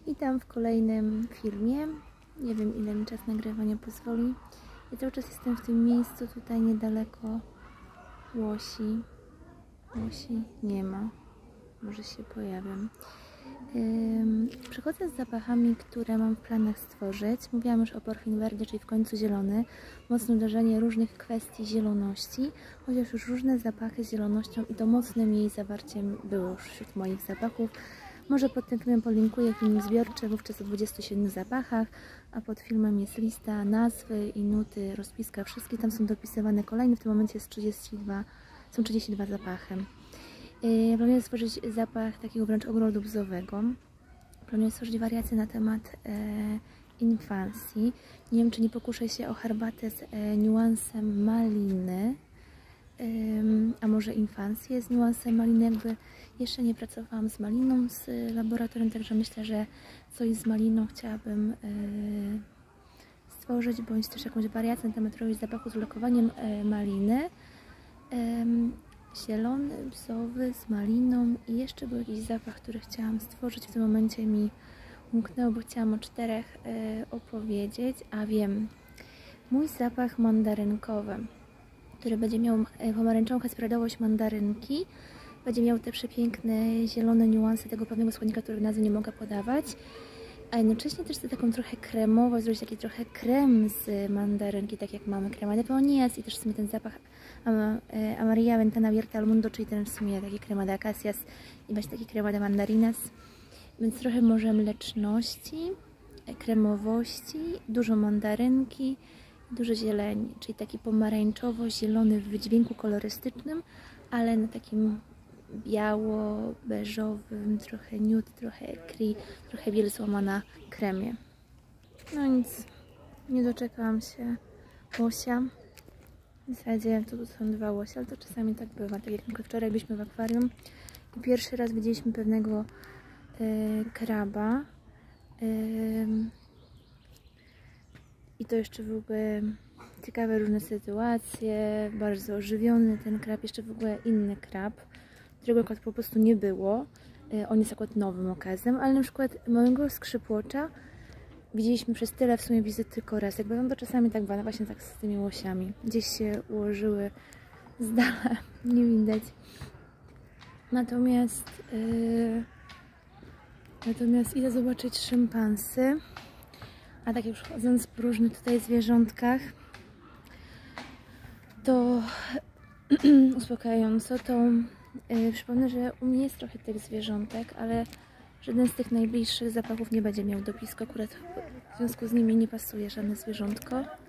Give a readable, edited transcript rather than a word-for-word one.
Witam w kolejnym filmie. Nie wiem, ile mi czas nagrywania pozwoli. Ja cały czas jestem w tym miejscu tutaj niedaleko łosi. Łosi nie ma. Może się pojawią. Przychodzę z zapachami, które mam w planach stworzyć. Mówiłam już o Porfin Verde, czyli w końcu zielony. Mocne uderzenie różnych kwestii zieloności, chociaż już różne zapachy z zielonością i to mocnym jej zawarciem było już wśród moich zapachów. Może pod tym filmem polinkuję film zbiorczy, wówczas o 27 zapachach, a pod filmem jest lista, nazwy i nuty, rozpiska, wszystkie tam są dopisywane kolejne. W tym momencie jest 32 zapachy. Planuję stworzyć zapach takiego wręcz ogrodu bzowego. Planuję stworzyć wariację na temat infancji. Nie wiem, czy nie pokuszę się o herbatę z niuansem maliny, a może infancję z niuansem maliny. Jakby jeszcze nie pracowałam z maliną z laboratorium, także myślę, że coś z maliną chciałabym stworzyć, bądź też jakąś wariację na temat robić zapachu z lokowaniem maliny. Zielony, bzowy z maliną i jeszcze był jakiś zapach, który chciałam stworzyć. W tym momencie mi umknęło, bo chciałam o 4 opowiedzieć, a wiem, mój zapach mandarynkowy, który będzie miał pomarańczową hesperydowość mandarynki, będzie miał te przepiękne zielone niuanse tego pewnego składnika, który nazwy nie mogę podawać, a jednocześnie też chcę taką trochę kremowość, zrobić taki trochę krem z mandarynki, tak jak mamy crema de peonías i też w sumie ten zapach Amarilla Ventana Abierta al Mundo, czyli ten w sumie taki crema de acacias i właśnie taki crema de mandarinas, więc trochę może mleczności, kremowości, dużo mandarynki, dużo zieleni, czyli taki pomarańczowo-zielony w wydźwięku kolorystycznym, ale na takim biało-beżowym, trochę nude, trochę écrit, trochę biel złamana kremie. No nic, nie doczekałam się łosia. W zasadzie to są 2 łosie, ale to czasami tak bywa. Tak jak wczoraj byliśmy w akwarium i pierwszy raz widzieliśmy pewnego kraba. I to jeszcze w ogóle ciekawe różne sytuacje, bardzo ożywiony ten krab, jeszcze w ogóle inny krab, którego akurat po prostu nie było. On jest akurat nowym okazem, ale na przykład małego skrzypłocza widzieliśmy przez tyle w sumie wizyt tylko raz. Jakby to czasami tak bywa, właśnie tak z tymi łosiami. Gdzieś się ułożyły z dala, nie widać. Natomiast idę zobaczyć szympansy. A tak już chodząc po różnych tutaj zwierzątkach, to uspokajająco, to przypomnę, że u mnie jest trochę tych zwierzątek, ale żaden z tych najbliższych zapachów nie będzie miał dopisku, akurat w związku z nimi nie pasuje żadne zwierzątko.